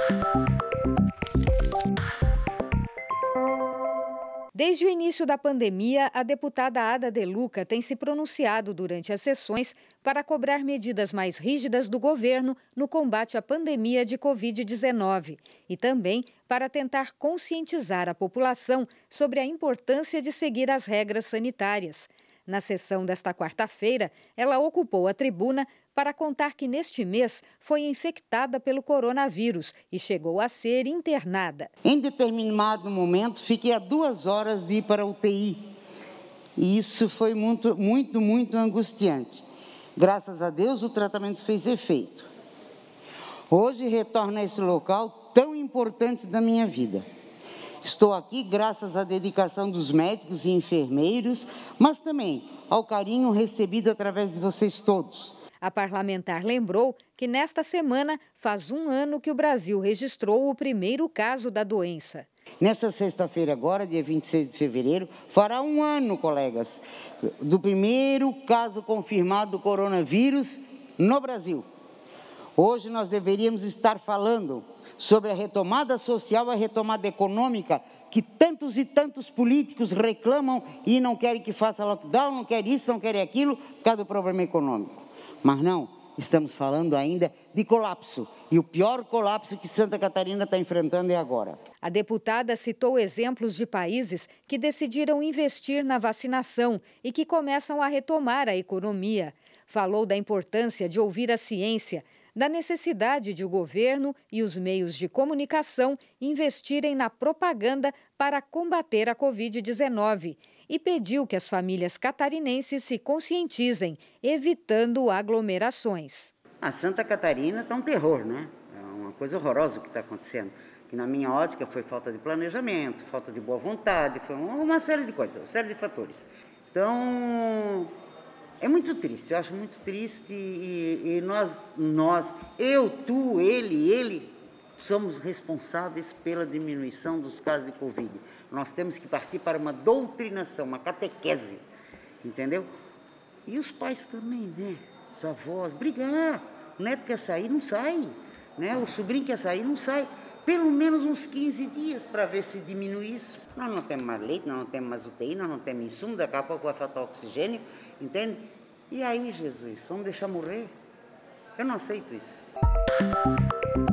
Desde o início da pandemia, a deputada Ada De Luca tem se pronunciado durante as sessões para cobrar medidas mais rígidas do governo no combate à pandemia de Covid-19 e também para tentar conscientizar a população sobre a importância de seguir as regras sanitárias. Na sessão desta quarta-feira, ela ocupou a tribuna para contar que neste mês foi infectada pelo coronavírus e chegou a ser internada. Em determinado momento, fiquei a 2 horas de ir para a UTI. E isso foi muito angustiante. Graças a Deus, o tratamento fez efeito. Hoje, retorno a esse local tão importante da minha vida. Estou aqui graças à dedicação dos médicos e enfermeiros, mas também ao carinho recebido através de vocês todos. A parlamentar lembrou que nesta semana faz 1 ano que o Brasil registrou o primeiro caso da doença. Nessa sexta-feira agora, dia 26 de fevereiro, fará 1 ano, colegas, do primeiro caso confirmado do coronavírus no Brasil. Hoje nós deveríamos estar falando sobre a retomada social e a retomada econômica que tantos e tantos políticos reclamam e não querem que faça lockdown, não querem isso, não querem aquilo, por causa do problema econômico. Mas não, estamos falando ainda de colapso. E o pior colapso que Santa Catarina está enfrentando é agora. A deputada citou exemplos de países que decidiram investir na vacinação e que começam a retomar a economia. Falou da importância de ouvir a ciência, da necessidade de o governo e os meios de comunicação investirem na propaganda para combater a Covid-19 e pediu que as famílias catarinenses se conscientizem, evitando aglomerações. A Santa Catarina está um terror, né? É uma coisa horrorosa o que está acontecendo. Que na minha ótica foi falta de planejamento, falta de boa vontade, foi uma série de coisas, uma série de fatores. Então, é muito triste, eu acho muito triste e nós, eu, tu, ele, somos responsáveis pela diminuição dos casos de Covid. Nós temos que partir para uma doutrinação, uma catequese, entendeu? E os pais também, né? Os avós, brigar. O neto quer sair, não sai, né? O sobrinho quer sair, não sai. Pelo menos uns 15 dias para ver se diminui isso. Nós não temos mais leite, nós não temos mais UTI, nós não temos insumo, daqui a pouco vai faltar oxigênio, entende? E aí, Jesus, vamos deixar morrer? Eu não aceito isso.